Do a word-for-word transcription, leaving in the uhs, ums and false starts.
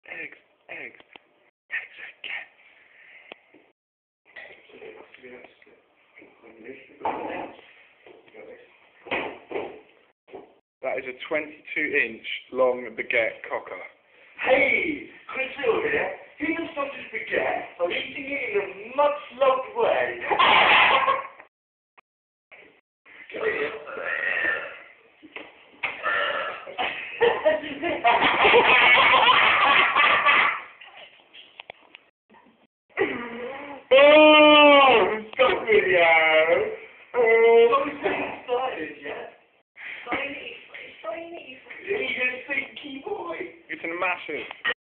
eggs, eggs, eggs again. That is a twenty-two inch long baguette cocker. Hey, Chris Hill here. Who knows not to forget of eating it in a much loved way? Oh, stop video. Oh, not excited yet. Tiny, tiny, tiny. You're a stinky boy. It's a massive.